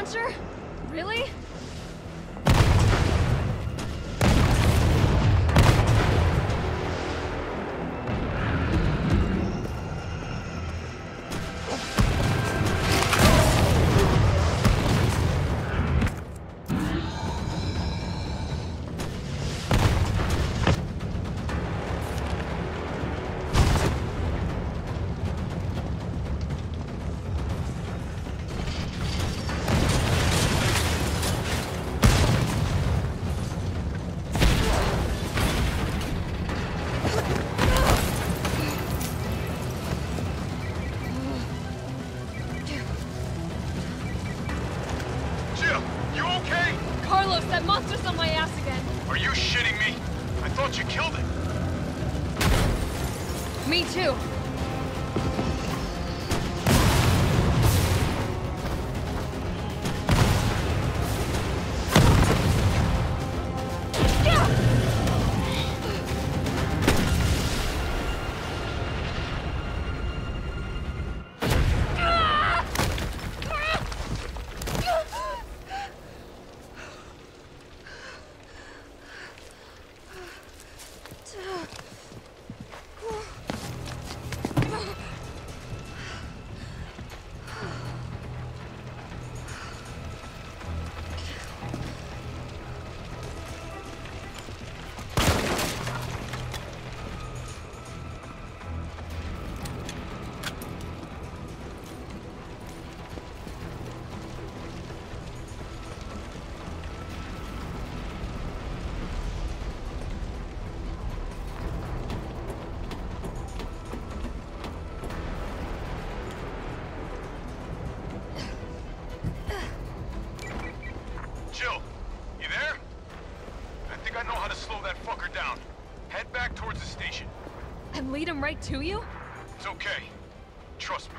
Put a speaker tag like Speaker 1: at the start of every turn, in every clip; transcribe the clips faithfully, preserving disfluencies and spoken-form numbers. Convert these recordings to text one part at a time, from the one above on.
Speaker 1: launcher? Really? That monster's on my ass again.
Speaker 2: Are you shitting me? I thought you killed it.
Speaker 1: Me too.
Speaker 2: Jill, you there? I think I know how to slow that fucker down. Head back towards the station.
Speaker 1: And lead him right to you?
Speaker 2: It's okay. Trust me.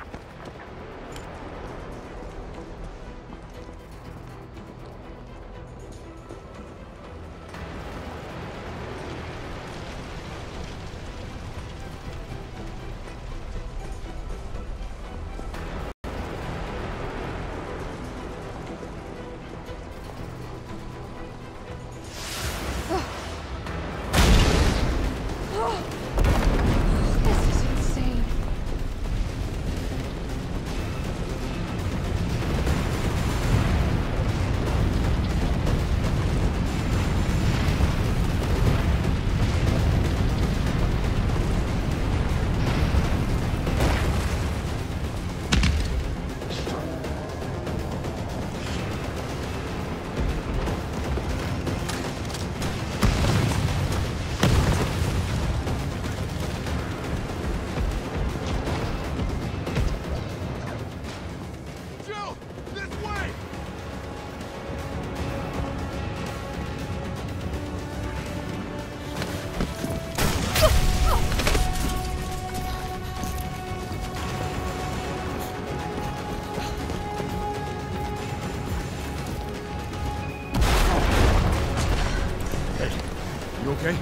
Speaker 2: You okay?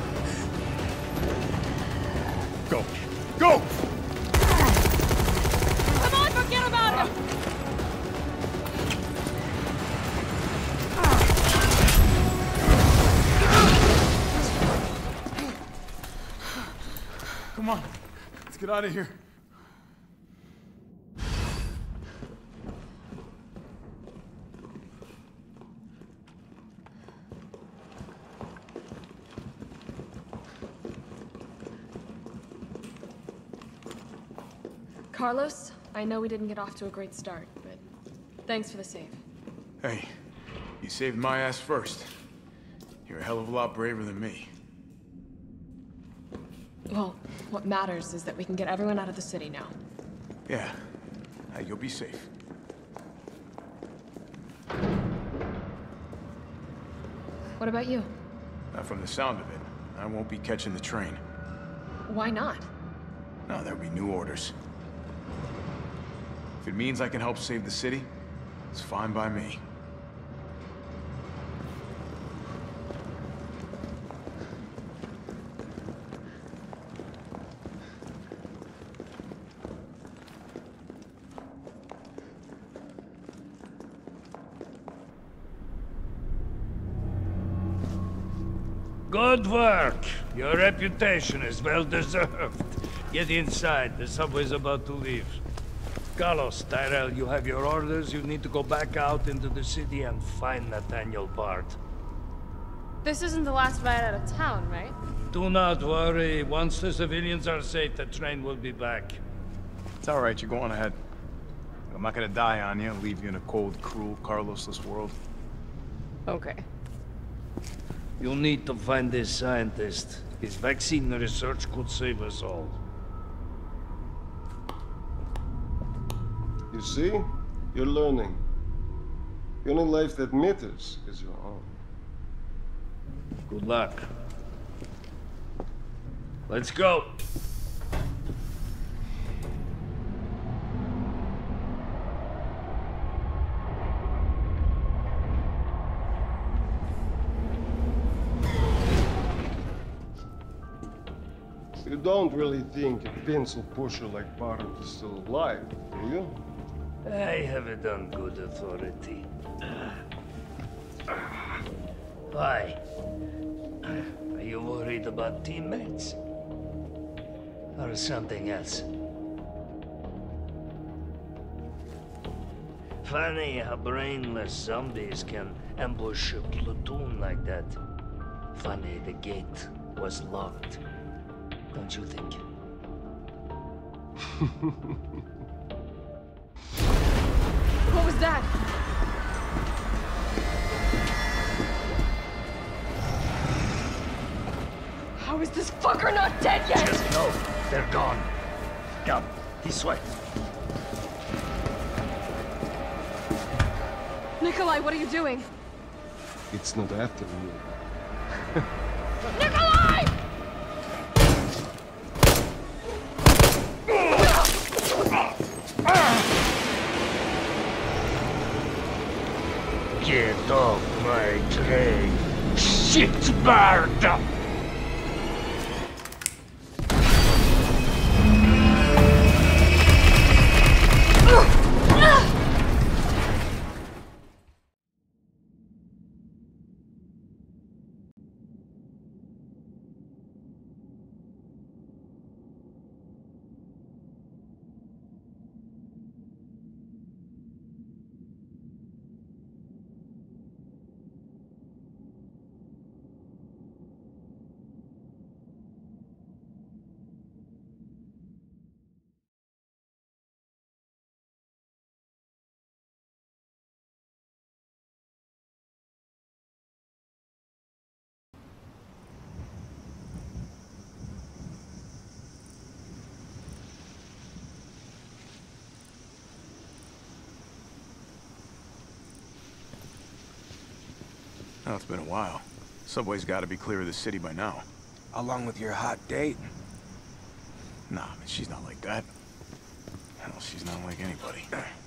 Speaker 2: Go. Go!
Speaker 1: Come on, forget about him!
Speaker 2: Come on. Let's get out of here.
Speaker 1: Carlos, I know we didn't get off to a great start, but thanks for the save.
Speaker 2: Hey, you saved my ass first. You're a hell of a lot braver than me.
Speaker 1: Well, what matters is that we can get everyone out of the city now.
Speaker 2: Yeah. Uh, you'll be safe.
Speaker 1: What about you?
Speaker 2: Uh, from the sound of it, I won't be catching the train.
Speaker 1: Why not?
Speaker 2: No, there'll be new orders. If it means I can help save the city, it's fine by me.
Speaker 3: Good work. Your reputation is well deserved. Get inside. The subway's about to leave. Carlos, Tyrell, you have your orders. You need to go back out into the city and find Nathaniel Bard.
Speaker 1: This isn't the last ride out of town, right?
Speaker 3: Do not worry. Once the civilians are safe, the train will be back.
Speaker 2: It's all right. You're going ahead. I'm not gonna die on you, leave you in a cold, cruel, Carlosless world.
Speaker 1: Okay.
Speaker 3: You'll need to find this scientist. His vaccine research could save us all.
Speaker 4: You see? You're learning. The only life that matters is your own.
Speaker 3: Good luck. Let's go.
Speaker 4: You don't really think a pencil pusher like Bard is still alive, do you?
Speaker 3: I have it on good authority. Why? Are you worried about teammates? Or something else? Funny how brainless zombies can ambush a platoon like that. Funny the gate was locked. Don't you think?
Speaker 1: What was that? How is this fucker not dead yet?
Speaker 3: Just no, they're gone. Come, this way.
Speaker 1: Nikolai, what are you doing?
Speaker 4: It's not after you.
Speaker 1: Nikolai!
Speaker 3: Get off my train, shitbird!
Speaker 2: Oh, it's been a while. Subway's gotta be clear of the city by now.
Speaker 5: Along with your hot date?
Speaker 2: Nah, man, she's not like that. Hell, she's not like anybody.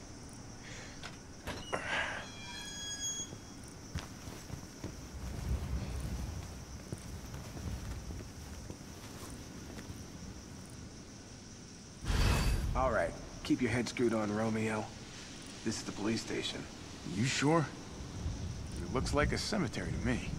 Speaker 5: All right, keep your head screwed on, Romeo. This is the police station.
Speaker 2: You sure? It looks like a cemetery to me.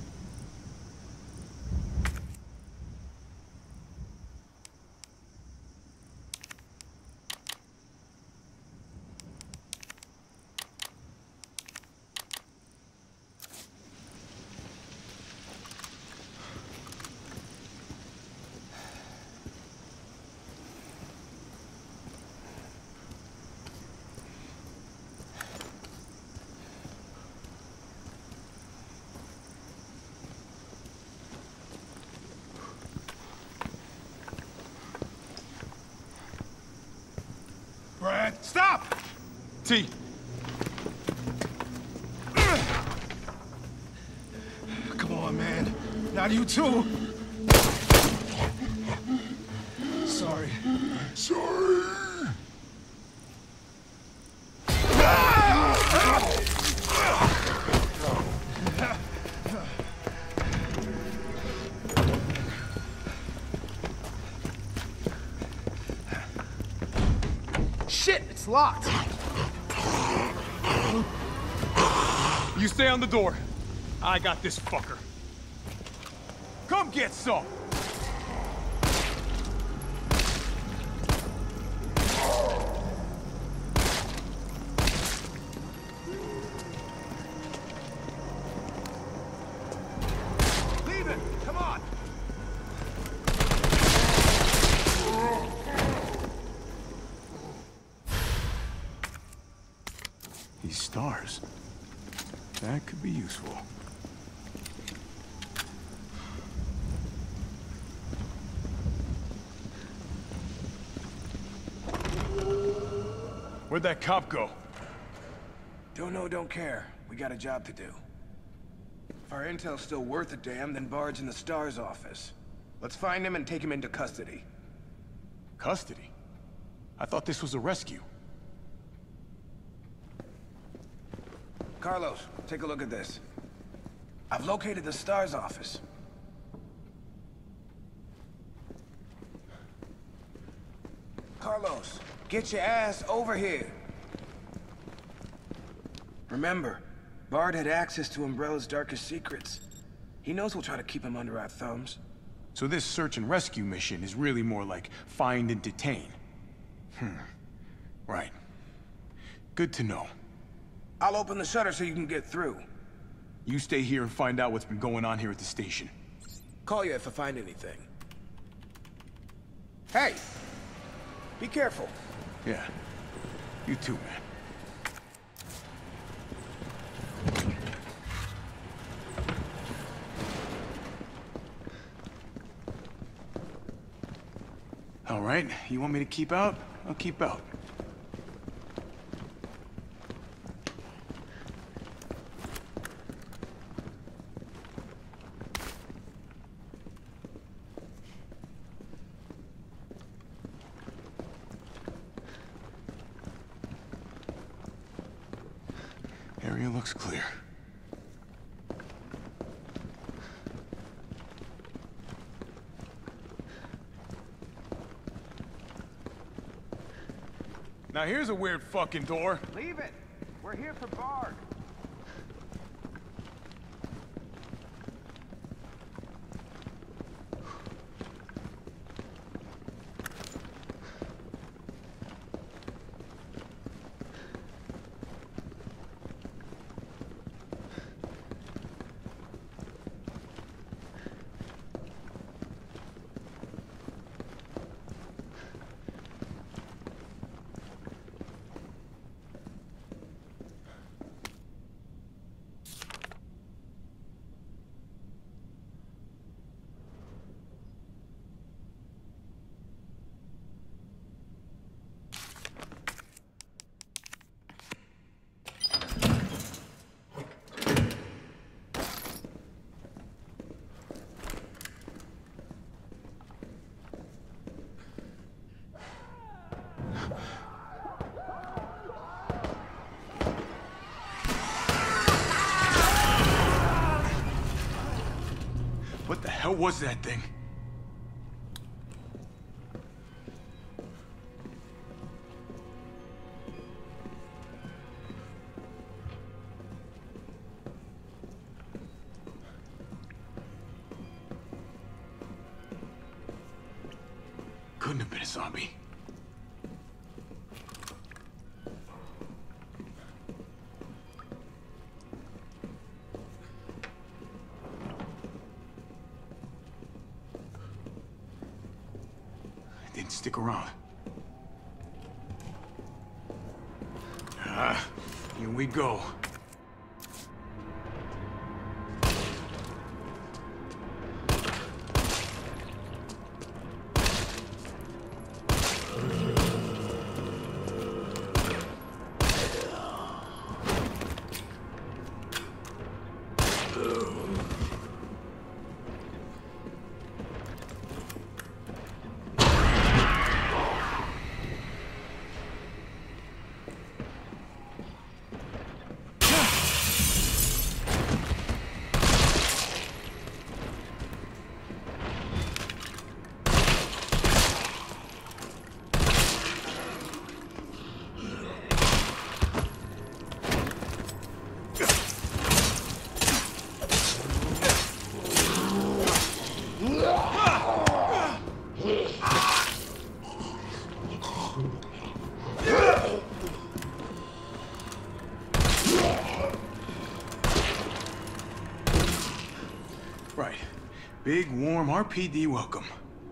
Speaker 2: Brad, stop! T.
Speaker 5: Come on, man. Not you too. Sorry.
Speaker 2: Sorry!
Speaker 5: Shit, it's locked.
Speaker 2: You stay on the door. I got this fucker. Come! Come get some!
Speaker 5: Leave it! Come on!
Speaker 2: These stars. That could be useful. Where'd that cop go?
Speaker 5: Don't know, don't care. We got a job to do. If our intel's still worth a damn, then Bard's in the STARS office. Let's find him and take him into custody.
Speaker 2: Custody? I thought this was a rescue.
Speaker 5: Carlos, take a look at this. I've located the STARS office. Carlos, get your ass over here. Remember, Bard had access to Umbrella's darkest secrets. He knows we'll try to keep him under our thumbs.
Speaker 2: So this search and rescue mission is really more like find and detain. Hmm. Right. Good to know.
Speaker 5: I'll open the shutter so you can get through.
Speaker 2: You stay here and find out what's been going on here at the station.
Speaker 5: Call you if I find anything. Hey! Be careful.
Speaker 2: Yeah. You too, man. All right, you want me to keep out? I'll keep out. Area looks clear. Now here's a weird fucking door.
Speaker 5: Leave it! We're here for Bard.
Speaker 2: What the hell was that thing? Couldn't have been a zombie. Didn't stick around. Ah, here we go. Big, warm R P D welcome.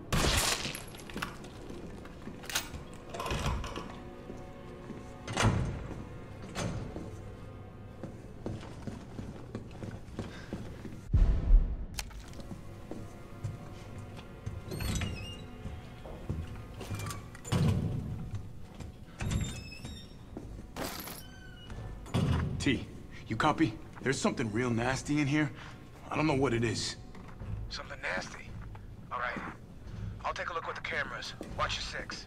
Speaker 2: T, you copy? There's something real nasty in here. I don't know what it is.
Speaker 5: Something nasty. All right. I'll take a look with the cameras. Watch your six.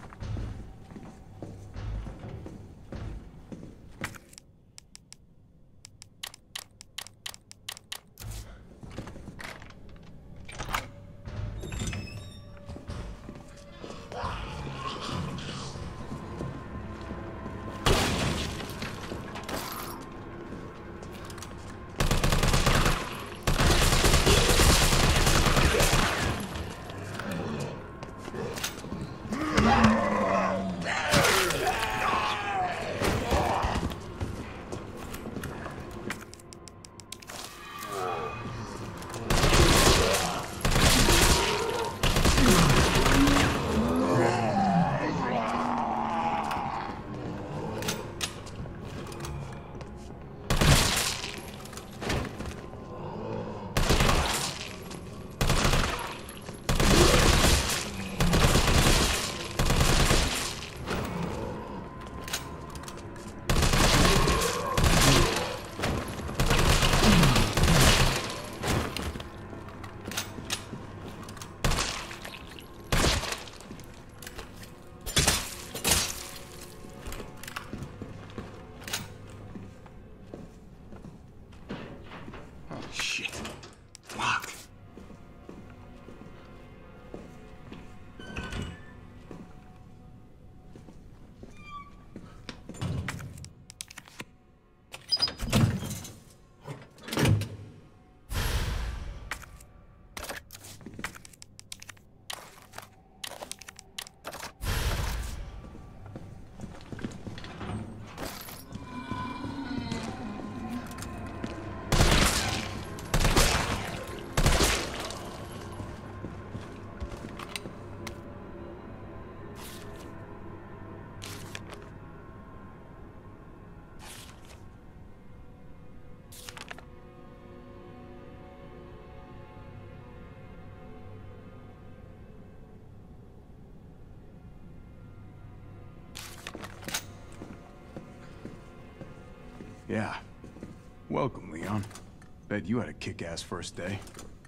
Speaker 2: Yeah. Welcome, Leon. Bet you had a kick-ass first day.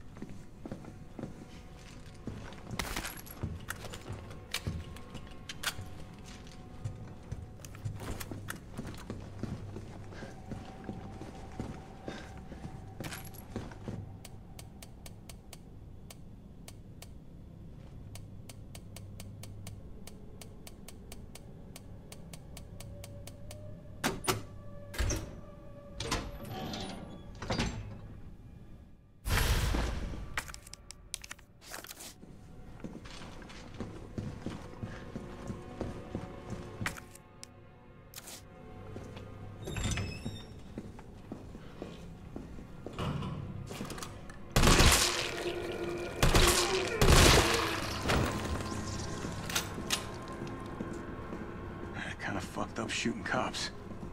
Speaker 2: Kinda fucked up shooting cops.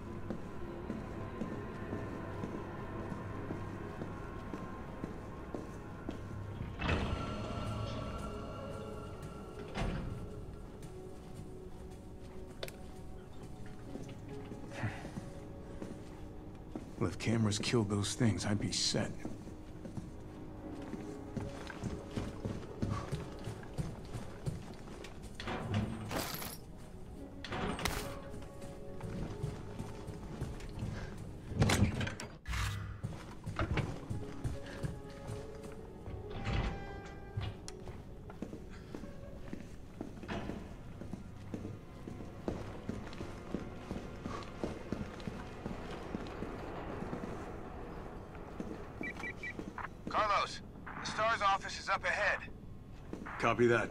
Speaker 2: Well, if cameras killed those things, I'd be set.
Speaker 5: Carlos, the STARS office is up ahead.
Speaker 2: Copy that.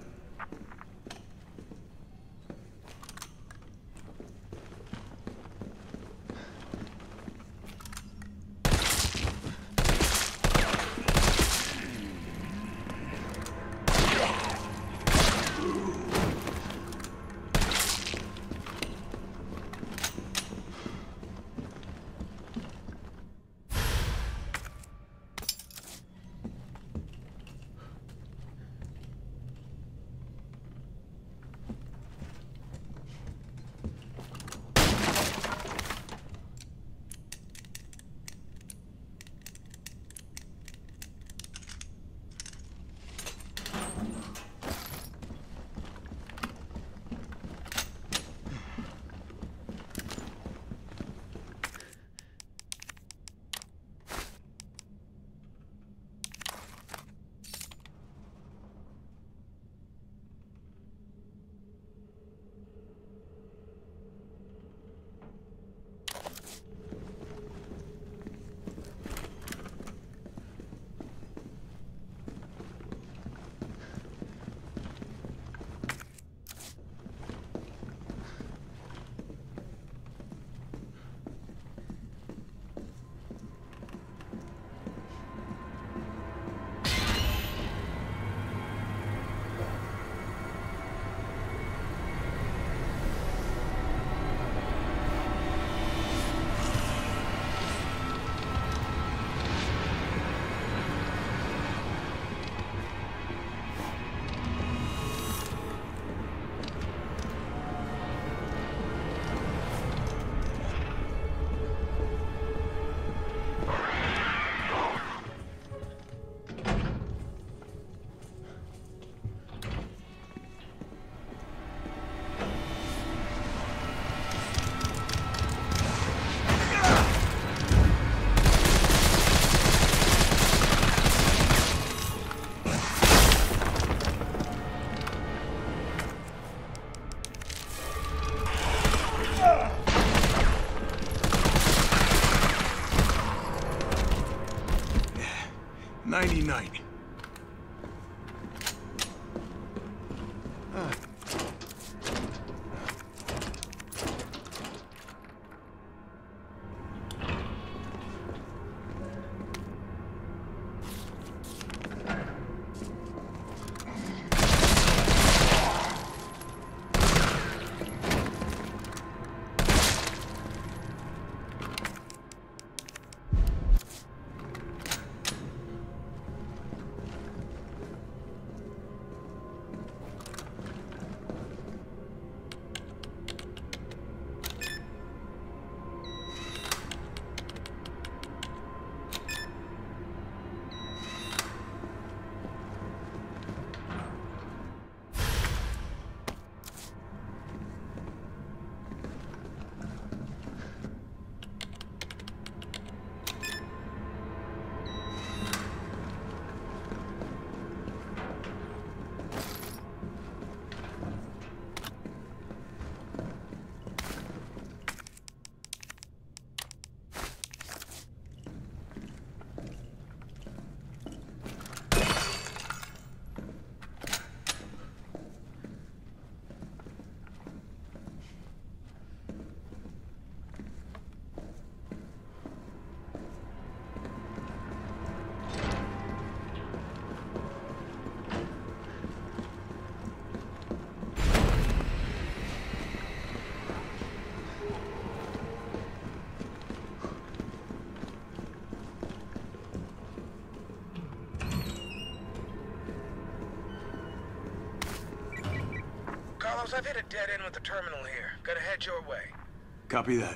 Speaker 2: ninety-nine.
Speaker 5: Carlos, I've hit a dead end with the terminal here. Gotta head your way.
Speaker 2: Copy that.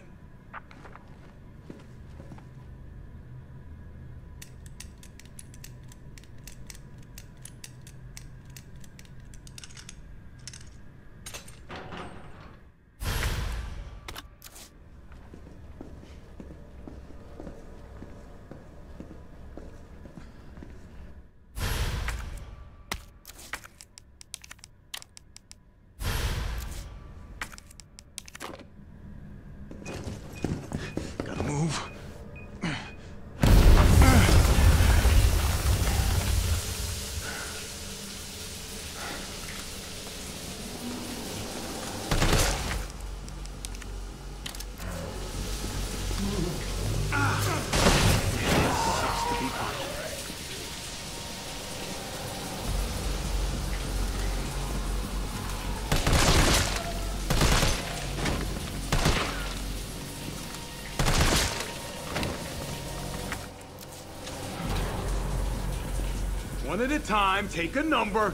Speaker 2: Move. One at a time, take a number.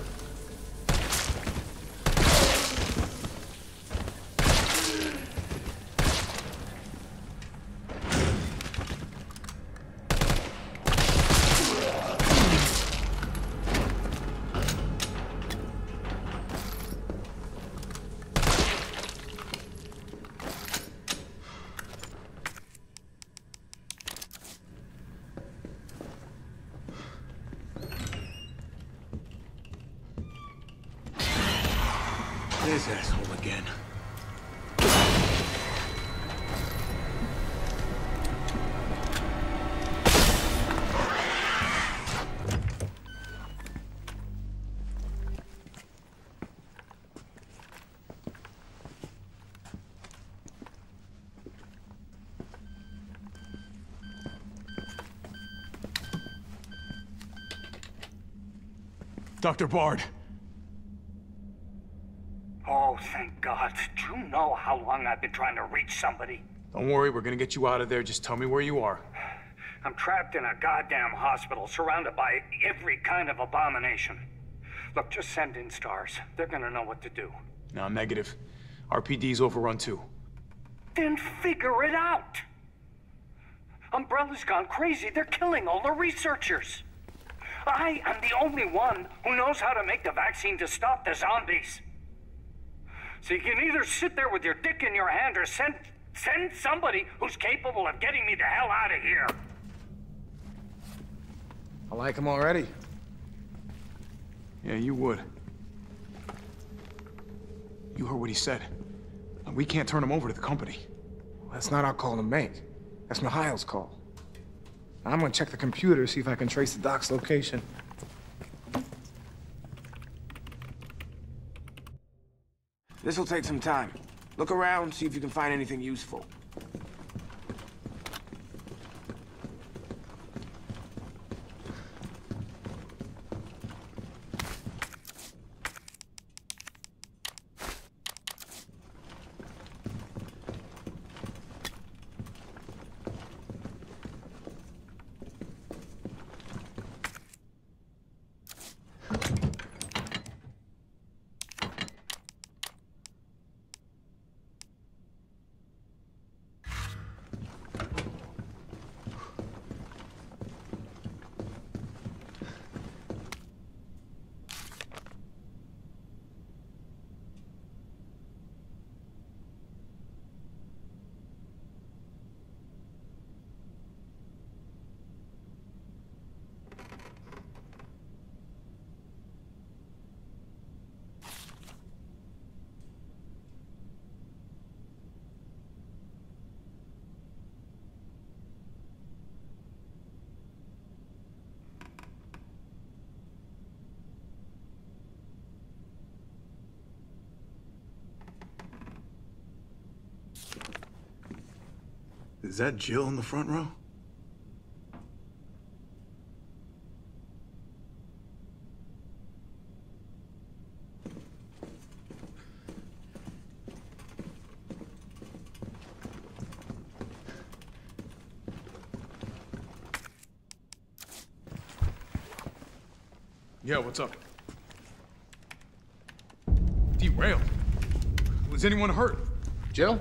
Speaker 2: This asshole again. Doctor Bard.
Speaker 6: Oh, thank God. Do you know how long I've been trying to reach somebody?
Speaker 2: Don't worry, we're gonna get you out of there. Just tell me where you are.
Speaker 6: I'm trapped in a goddamn hospital, surrounded by every kind of abomination. Look, just send in stars. They're gonna know what to do.
Speaker 2: No, negative. R P D's overrun too.
Speaker 6: Then figure it out! Umbrella's gone crazy. They're killing all the researchers. I am the only one who knows how to make the vaccine to stop the zombies. So you can either sit there with your dick in your hand or send send somebody who's capable of getting me the hell out of here.
Speaker 5: I like him already.
Speaker 2: Yeah, you would. You heard what he said. We can't turn him over to the company.
Speaker 5: That's not our call to make. That's Mikhail's call. I'm gonna check the computer, see if I can trace the doc's location.
Speaker 7: This'll take some time. Look around, see if you can find anything useful.
Speaker 2: Is that Jill in the front row? Yeah, what's up? Derailed. Was anyone hurt?
Speaker 5: Jill?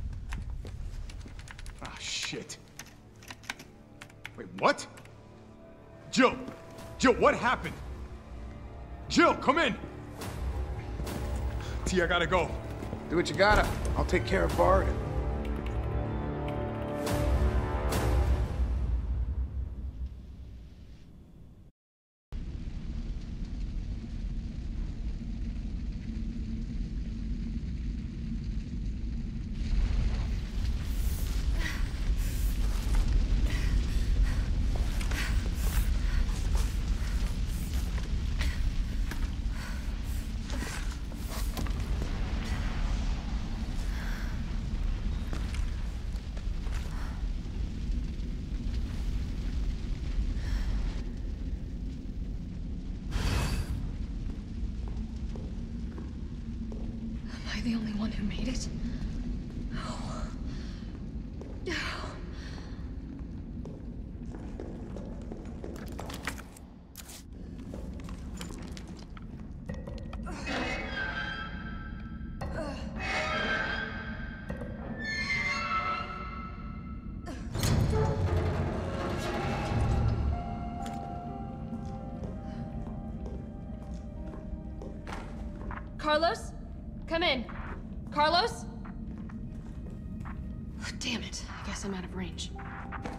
Speaker 2: Ah, shit. Wait, what? Jill! Jill, what happened? Jill, come in! T, I gotta go.
Speaker 5: Do what you gotta. I'll take care of Bart.
Speaker 1: Am I the only one who made it? Oh. Oh. Carlos? Come in. Carlos? Damn it. I guess I'm out of range.